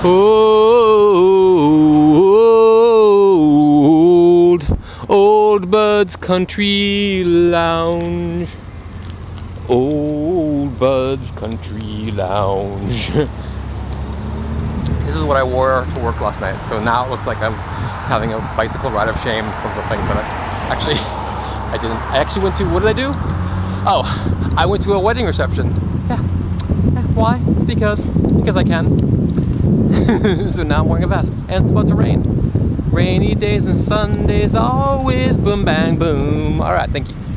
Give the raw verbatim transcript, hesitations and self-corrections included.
Old, Old Bud's Country Lounge. Old Bud's Country Lounge. This is what I wore to work last night. So now it looks like I'm having a bicycle ride of shame from something, but I, actually, I didn't. I actually went to, what did I do? Oh, I went to a wedding reception. Yeah. Why? Because. Because I can. So now I'm wearing a vest, and it's about to rain. Rainy days and Sundays, always boom, bang, boom. All right, thank you.